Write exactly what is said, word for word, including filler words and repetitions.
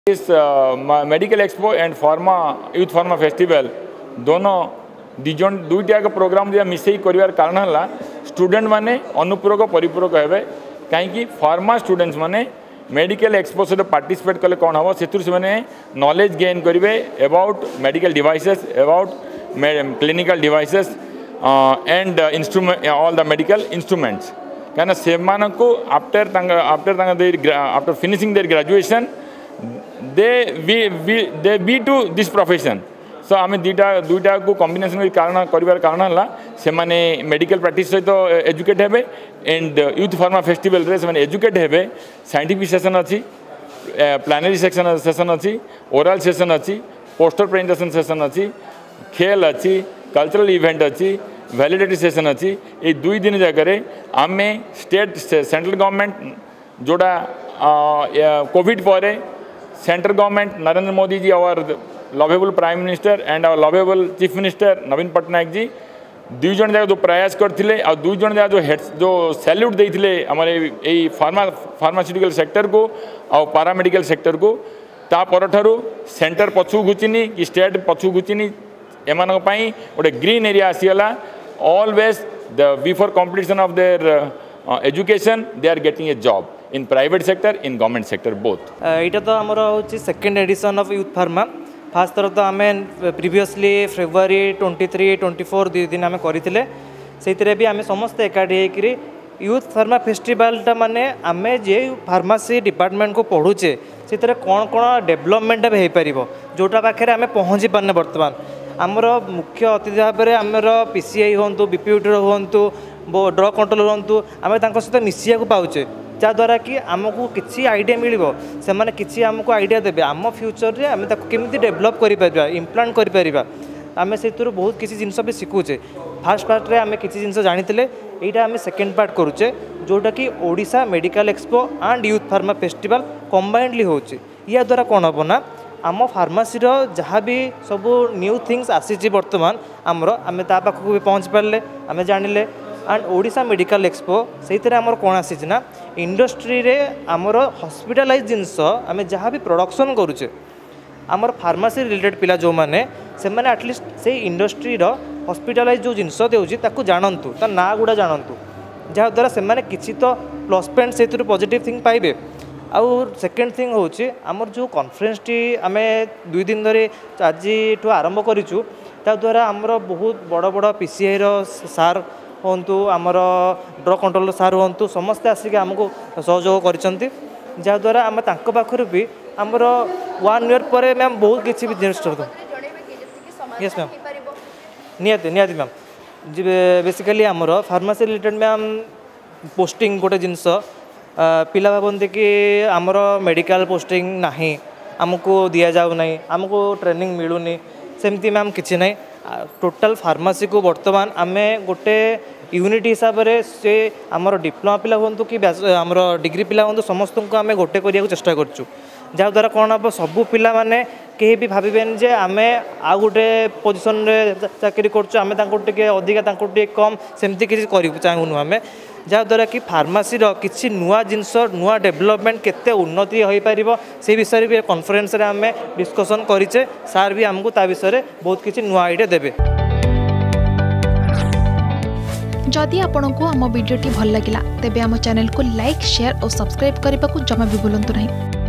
इस medical expo and pharma youth pharma festival दोनों दिजन दुईटा प्रोग्राम दिया मिसई कर कारण है स्टूडेंट माने अनुपूरक परिपूरक हे कहीं फार्मा स्टूडेंट्स माने मेडिकल एक्सपो से पार्टिसिपेट कले कौन हम से नॉलेज गेन करेंगे about medical devices about clinical devices and instrument all the medical instruments कहीं से after after after finishing their graduation they we we they be to this profession so आम दुईटा दुईटा को कॉम्बिनेशन कारण कर कारण है से माने मेडिकल प्रैक्टिस सहित एजुकेट हेबे एंड यूथ फार्मा फेस्टिवल रे से एजुकेट हेबे साइंटिफिक सेशन अच्छी प्लानरी सेक्शन सेशन अच्छी ओरल सेशन अच्छी पोस्टर प्रेजेंटेशन सेशन अच्छी खेल अच्छी कल्चरल इवेंट अच्छी वैलिडिटी सेशन अच्छी ये दुई दिन जगह आम स्टेट सेंट्रल गवर्नमेंट जोड़ा कोविड पर central government Narendra Modi ji our lovable prime minister and our lovable chief minister Naveen Patnaik ji दुई जन जाक जो प्रयास करते आ दुई जन जाक जो हेड जो सैल्यूट देते आम यही फार्मा फार्मास्यूटिकल सेक्टर को आ पारामेडिकल सेक्टर को ता परठारु सेंटर पछू घुचिनी कि स्टेट पछू घुचिनी एम गोटे ग्रीन एरिया आसीगला always the before completion of their education they are getting a job in private sector in government sector both यहाँ तो आमर हूँ second edition of youth pharma fest थर तो आम previously February twenty three twenty four दुई दिन आम करते से भी आम समस्ते एकाठी होकर यूथ फार्मा फेस्टिवलटा माने आम जे फार्मासी डिपार्टमेंट को पढ़ुचे से कौन कौन डेभलपमेंट हो पार जोटा पाखे आम पहुँची पारने बर्तमान आमर मुख्य अतिथि भाव में आमर पीसीआई हूँ बीपीयूटी हूँ ड्रग कंट्रोल हूँ आम सहित मिसिया पाचे जहाँद्वारा कि आमको किसी आइडिया मिल से मैंने किसी आमको आइडिया देवे आम फ्यूचर रे आम केमी डेभलप कर इम्प्लांट कर आम से बहुत किसी जिनस भी शिखुचे फास्ट पार्ट रे आम किसी जिनस जानी यहाँ आम सेकेंड पार्ट करुचे जोटा कि Odisha medical expo and youth pharma festival combinedly होची या द्वारा कौन हम ना आम फार्मासी जहाँ भी सब न्यू थिंग्स आसी बर्तमान आमर आम ता पाखक भी पहुँच पारे आम जानिले एंड ओडिशा मेडिकल एक्सपो से आमर कौन आसी ना इंडस्ट्री रे आमर हॉस्पिटलाइज जिनस आम जहाँ भी प्रोडक्शन करुचे आमर फार्मासी रिलेटेड पिला जो माने से माने एटलिस्ट से इंडस्ट्री रो हॉस्पिटलाइज जो जिनस देउची ताकू जानंतु ता ना गुड़ा जानंतु जहाँ द्वारा से माने किछि तो प्लस पॉइंट से पॉजिटिव थिंग पाइबे आउ सेकेंड थिंग होची आमर जो कॉन्फ्रेंस टी आमे दुई दिन धरी आज आरंभ करिचु ता द्वारा आमर बहुत बड़ बड़ पीसीआई रो सार हूँ आमर ड्रग कंट्रोल सार हूँ समस्ते आसिक आमको सहयोग कर जहाँद्वारा आम पाखर भी आमर वन इयर पर मैम बहुत किसी बिजनेस यस मैम निहाती निहाती मैम बेसिकली आमर फार्मासी रिलेटेड मैम पोस्टिंग गोटे जिनस पिला भावती कि आमर मेडिकल पोस्टिंग नहीं आमको दि जाऊ ना आमको ट्रेनिंग मिलूनी सेमती मैम किसी ना टोटाल फार्मासी को बर्तमान आम गोटे यूनिट हिसाब से आमर डिप्लोमा पिला हूँ कि आमर डिग्री पिला हूँ समस्त को आम गोटे करने चेष्टा करूँ जहाँद्वारा कौन हम सबू पिला माने कहीं भी भावें जे आम आ गोटे पोजिशन रे चाकरी करें अधिका कम सेमती किसी कर चाहूँ आम जहाँद्वारा कि फार्मासी किसी नुआ जिनस नुआ डेभलपमेंट केते उन्नति हो पार से विषय भी कॉन्फ्रेंस रे आम डिस्कसन करें सार भी आमको ता विषय बहुत किसी नुआ आइडिया देवे जदि आपंक आम भिडी भल लगा तेब आम चैनल को लाइक शेयर और सब्सक्राइब करने को जमा भी भूलु नहीं।